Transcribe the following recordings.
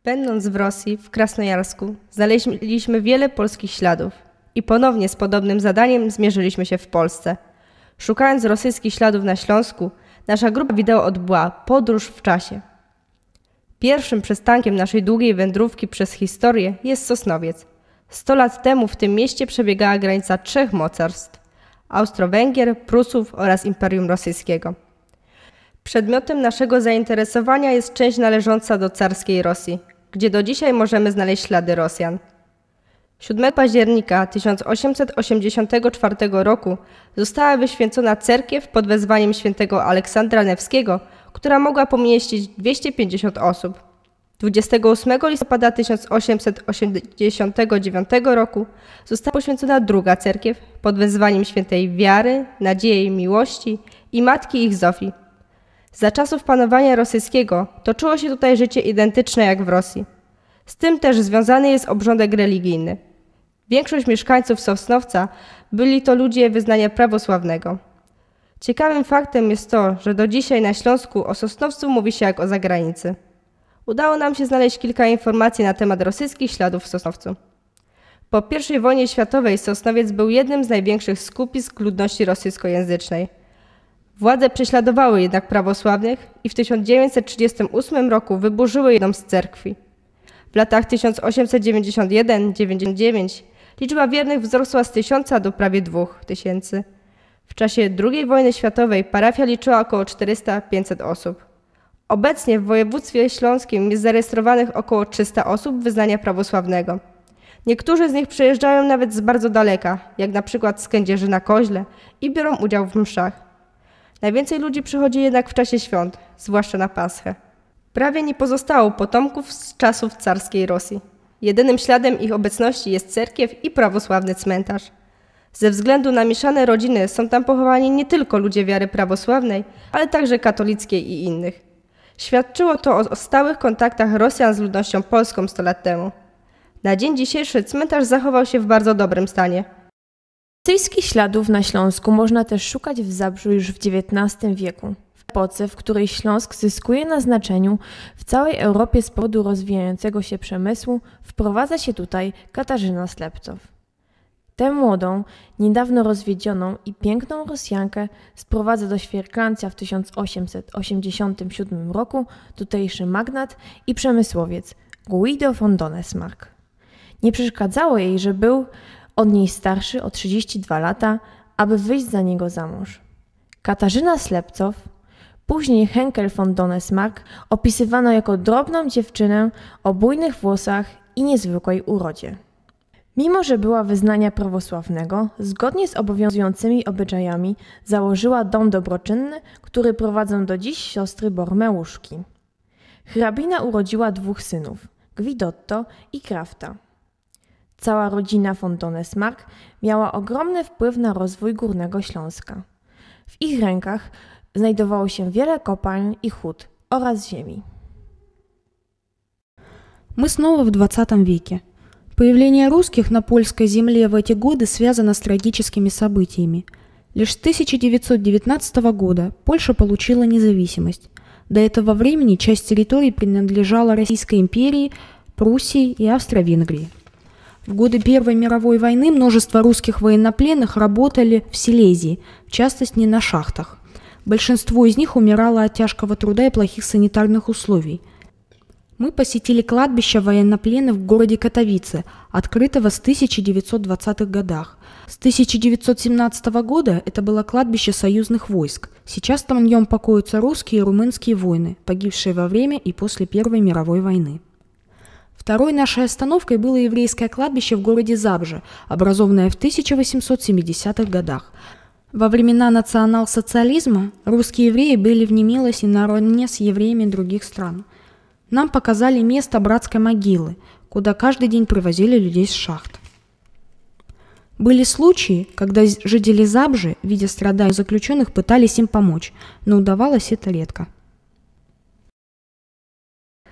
Będąc w Rosji, w Krasnojarsku, znaleźliśmy wiele polskich śladów i ponownie z podobnym zadaniem zmierzyliśmy się w Polsce. Szukając rosyjskich śladów na Śląsku, nasza grupa wideo odbyła podróż w czasie. Pierwszym przystankiem naszej długiej wędrówki przez historię jest Sosnowiec. 100 lat temu w tym mieście przebiegała granica 3 mocarstw – Austro-Węgier, Prusów oraz Imperium Rosyjskiego. Przedmiotem naszego zainteresowania jest część należąca do carskiej Rosji, gdzie do dzisiaj możemy znaleźć ślady Rosjan. 7 października 1884 roku została wyświęcona cerkiew pod wezwaniem świętego Aleksandra Newskiego, która mogła pomieścić 250 osób. 28 listopada 1889 roku została poświęcona druga cerkiew pod wezwaniem świętej Wiary, Nadziei, Miłości i matki ich Zofii. Za czasów panowania rosyjskiego toczyło się tutaj życie identyczne jak w Rosji. Z tym też związany jest obrządek religijny. Większość mieszkańców Sosnowca byli to ludzie wyznania prawosławnego. Ciekawym faktem jest to, że do dzisiaj na Śląsku o Sosnowcu mówi się jak o zagranicy. Udało nam się znaleźć kilka informacji na temat rosyjskich śladów w Sosnowcu. Po I wojnie światowej Sosnowiec był jednym z największych skupisk ludności rosyjskojęzycznej. Władze prześladowały jednak prawosławnych i w 1938 roku wyburzyły jedną z cerkwi. W latach 1891-99 liczba wiernych wzrosła z 1000 do prawie 2000. W czasie II wojny światowej parafia liczyła około 400-500 osób. Obecnie w województwie śląskim jest zarejestrowanych około 300 osób wyznania prawosławnego. Niektórzy z nich przyjeżdżają nawet z bardzo daleka, jak na przykład z Kędzierzy-na-Koźle i biorą udział w mszach. Najwięcej ludzi przychodzi jednak w czasie świąt, zwłaszcza na Paschę. Prawie nie pozostało potomków z czasów carskiej Rosji. Jedynym śladem ich obecności jest cerkiew i prawosławny cmentarz. Ze względu na mieszane rodziny są tam pochowani nie tylko ludzie wiary prawosławnej, ale także katolickiej i innych. Świadczyło to o stałych kontaktach Rosjan z ludnością polską 100 lat temu. Na dzień dzisiejszy cmentarz zachował się w bardzo dobrym stanie. Rosyjskich śladów na Śląsku można też szukać w Zabrzu już w XIX wieku. W epoce, w której Śląsk zyskuje na znaczeniu w całej Europie z powodu rozwijającego się przemysłu, wprowadza się tutaj Katarzyna Slepcow. Tę młodą, niedawno rozwiedzioną i piękną Rosjankę sprowadza do Świerklancja w 1887 roku tutejszy magnat i przemysłowiec Guido von Donesmarck. Nie przeszkadzało jej, że był od niej starszy o 32 lata, aby wyjść za niego za mąż. Katarzyna Slepcow, później Henkel von Donesmarck, opisywano jako drobną dziewczynę o bujnych włosach i niezwykłej urodzie. Mimo że była wyznania prawosławnego, zgodnie z obowiązującymi obyczajami założyła dom dobroczynny, który prowadzą do dziś siostry Bormeuszki. Hrabina urodziła 2 synów, Gwidotto i Krafta. Cała rodzina von Donesmarck miała ogromny wpływ na rozwój Górnego Śląska. W ich rękach znajdowało się wiele kopalń i hut oraz ziemi. Мы снова в 20 веке. Появление русских на польской земле в эти годы связано с трагическими событиями. Лишь с 1919 года Польша получила независимость. До этого времени часть территорий принадлежала Российской империи, Пруссии и Австро-Венгрии. В годы Первой мировой войны множество русских военнопленных работали в Силезии, в частности на шахтах. Большинство из них умирало от тяжкого труда и плохих санитарных условий. Мы посетили кладбище военнопленных в городе Катовице, открытого с 1920-х годах. С 1917 года это было кладбище союзных войск. Сейчас на нем покоятся русские и румынские воины, погибшие во время и после Первой мировой войны. Второй нашей остановкой было еврейское кладбище в городе Забже, образованное в 1870-х годах. Во времена национал-социализма русские евреи были в немилости наравне с евреями других стран. Нам показали место братской могилы, куда каждый день привозили людей с шахт. Были случаи, когда жители Забжи, видя страдания заключенных, пытались им помочь, но удавалось это редко.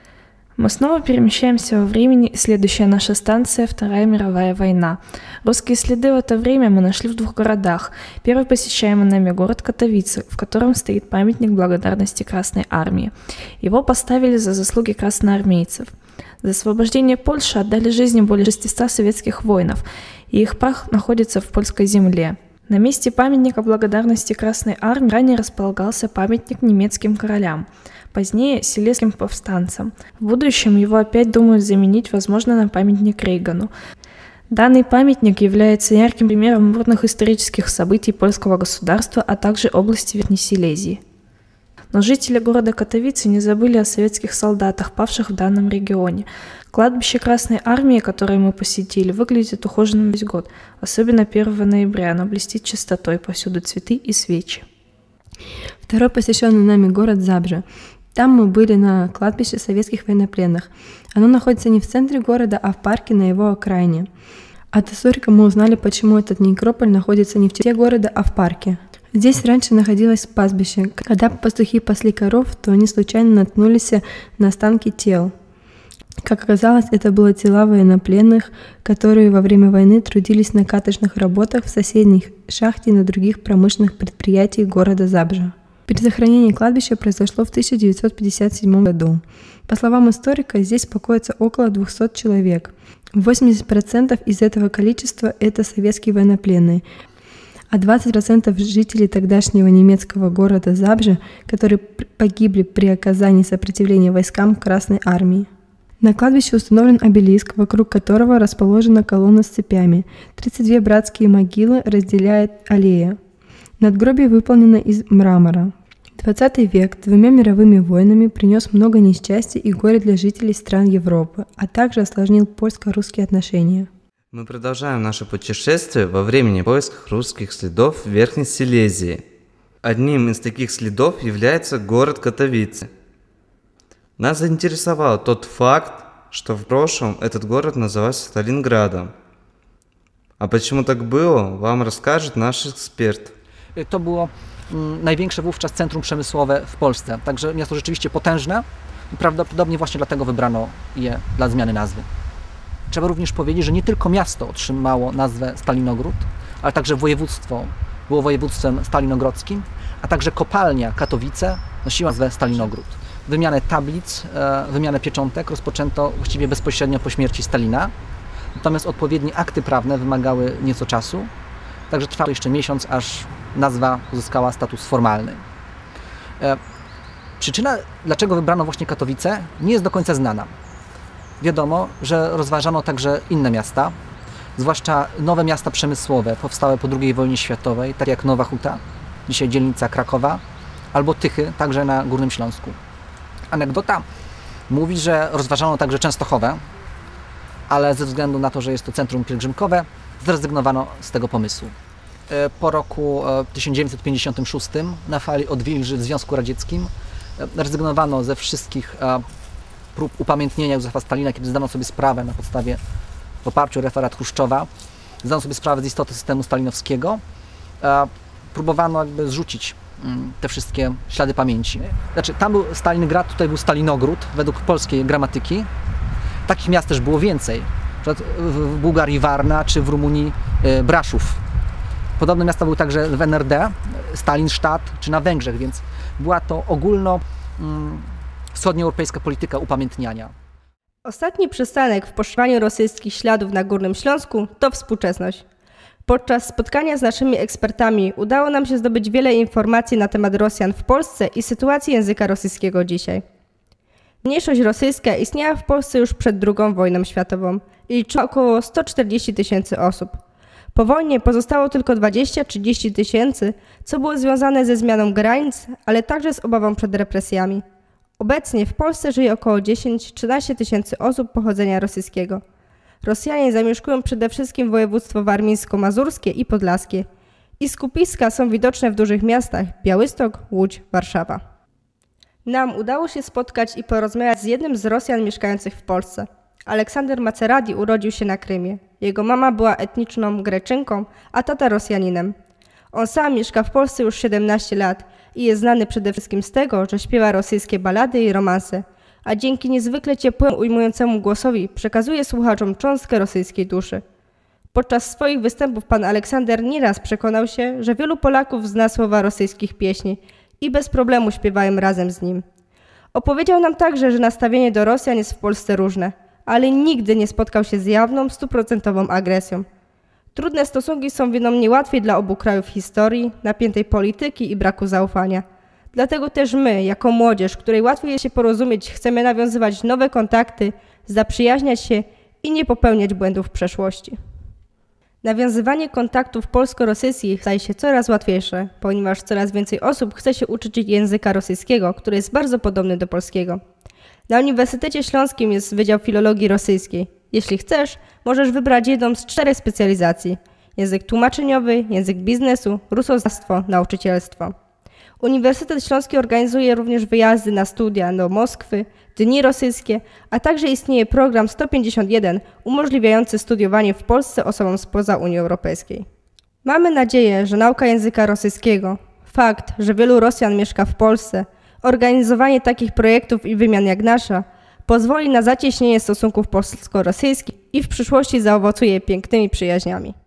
Мы снова перемещаемся во времени, и следующая наша станция – Вторая мировая война. Русские следы в это время мы нашли в 2 городах. Первый посещаемый нами город Катовице, в котором стоит памятник благодарности Красной Армии. Его поставили за заслуги красноармейцев. За освобождение Польши отдали жизни более 600 советских воинов, и их прах находится в польской земле. На месте памятника благодарности Красной Армии ранее располагался памятник немецким королям, позднее силезским повстанцам. В будущем его опять думают заменить, возможно, на памятник Рейгану. Данный памятник является ярким примером бурных исторических событий польского государства, а также области Верхней Силезии. Но жители города Катовице не забыли о советских солдатах, павших в данном регионе. Кладбище Красной Армии, которое мы посетили, выглядит ухоженным весь год, особенно 1 ноября. Оно блестит чистотой, повсюду цветы и свечи. Второй посещенный нами город Забжа. Там мы были на кладбище советских военнопленных. Оно находится не в центре города, а в парке на его окраине. От историка мы узнали, почему этот некрополь находится не в черте города, а в парке. Здесь раньше находилось пастбище. Когда пастухи пасли коров, то они случайно наткнулись на останки тел. Как оказалось, это были тела военнопленных, которые во время войны трудились на каторжных работах в соседней шахте и на других промышленных предприятиях города Забжа. Перезахоронение кладбища произошло в 1957 году. По словам историка, здесь покоится около 200 человек. 80% из этого количества – это советские военнопленные, а 20% жителей тогдашнего немецкого города Забжа, которые погибли при оказании сопротивления войскам Красной Армии. На кладбище установлен обелиск, вокруг которого расположена колонна с цепями. 32 братские могилы разделяет аллея. Надгробие выполнено из мрамора. 20 век 2 мировыми войнами принес много несчастья и горя для жителей стран Европы, а также осложнил польско-русские отношения. Мы продолжаем наше путешествие во времени в поисках русских следов в Верхней Силезии. Одним из таких следов является город Катовице. Нас заинтересовал тот факт, что в прошлом этот город назывался Сталинградом. А почему так było, вам расскажет наш эксперт. To było największe wówczas centrum przemysłowe w Polsce, także miasto rzeczywiście potężne i prawdopodobnie właśnie dlatego wybrano je dla zmiany nazwy. Trzeba również powiedzieć, że nie tylko miasto otrzymało nazwę Stalinogród, ale także województwo było województwem stalinogrodzkim, a także kopalnia Katowice nosiła nazwę Stalinogród. Wymianę tablic, wymianę pieczątek rozpoczęto właściwie bezpośrednio po śmierci Stalina, natomiast odpowiednie akty prawne wymagały nieco czasu, także trwało jeszcze miesiąc, aż nazwa uzyskała status formalny. Przyczyna, dlaczego wybrano właśnie Katowice, nie jest do końca znana. Wiadomo, że rozważano także inne miasta, zwłaszcza nowe miasta przemysłowe powstałe po II wojnie światowej, takie jak Nowa Huta, dzisiaj dzielnica Krakowa, albo Tychy, także na Górnym Śląsku. Anegdota mówi, że rozważano także Częstochowę, ale ze względu na to, że jest to centrum pielgrzymkowe, zrezygnowano z tego pomysłu. Po roku 1956 na fali odwilży w Związku Radzieckim rezygnowano ze wszystkich prób upamiętnienia Józefa Stalina, kiedy zdano sobie sprawę na podstawie w oparciu o referat Chruszczowa, zdano sobie sprawę z istoty systemu stalinowskiego, próbowano jakby zrzucić te wszystkie ślady pamięci. Znaczy, tam był Stalingrad, tutaj był Stalinogród, według polskiej gramatyki. Takich miast też było więcej. Na przykład w Bułgarii Warna, czy w Rumunii Braszów. Podobne miasta były także w NRD, Stalinstadt, czy na Węgrzech, więc była to ogólno wschodnioeuropejska polityka upamiętniania. Ostatni przystanek w poszukiwaniu rosyjskich śladów na Górnym Śląsku to współczesność. Podczas spotkania z naszymi ekspertami udało nam się zdobyć wiele informacji na temat Rosjan w Polsce i sytuacji języka rosyjskiego dzisiaj. Mniejszość rosyjska istniała w Polsce już przed II wojną światową i liczyła około 140 000 osób. Po wojnie pozostało tylko 20–30 000, co było związane ze zmianą granic, ale także z obawą przed represjami. Obecnie w Polsce żyje około 10–13 000 osób pochodzenia rosyjskiego. Rosjanie zamieszkują przede wszystkim województwo warmińsko-mazurskie i podlaskie. Ich skupiska są widoczne w dużych miastach Białystok, Łódź, Warszawa. Nam udało się spotkać i porozmawiać z jednym z Rosjan mieszkających w Polsce. Aleksander Maceradi urodził się na Krymie. Jego mama była etniczną Greczynką, a tata Rosjaninem. On sam mieszka w Polsce już 17 lat i jest znany przede wszystkim z tego, że śpiewa rosyjskie balady i romanse. a dzięki niezwykle ciepłemu, ujmującemu głosowi przekazuje słuchaczom cząstkę rosyjskiej duszy. Podczas swoich występów pan Aleksander nieraz przekonał się, że wielu Polaków zna słowa rosyjskich pieśni i bez problemu śpiewają razem z nim. Opowiedział nam także, że nastawienie do Rosjan jest w Polsce różne, ale nigdy nie spotkał się z jawną, 100% agresją. Trudne stosunki są wiadomo łatwiej dla obu krajów historii, napiętej polityki i braku zaufania. Dlatego też my, jako młodzież, której łatwiej jest się porozumieć, chcemy nawiązywać nowe kontakty, zaprzyjaźniać się i nie popełniać błędów w przeszłości. Nawiązywanie kontaktów polsko-rosyjskich staje się coraz łatwiejsze, ponieważ coraz więcej osób chce się uczyć języka rosyjskiego, który jest bardzo podobny do polskiego. Na Uniwersytecie Śląskim jest Wydział Filologii Rosyjskiej. Jeśli chcesz, możesz wybrać jedną z 4 specjalizacji: język tłumaczeniowy, język biznesu, rusoznawstwo, nauczycielstwo. Uniwersytet Śląski organizuje również wyjazdy na studia do Moskwy, dni rosyjskie, a także istnieje program 151 umożliwiający studiowanie w Polsce osobom spoza Unii Europejskiej. Mamy nadzieję, że nauka języka rosyjskiego, fakt, że wielu Rosjan mieszka w Polsce, organizowanie takich projektów i wymian jak nasza pozwoli na zacieśnienie stosunków polsko-rosyjskich i w przyszłości zaowocuje pięknymi przyjaźniami.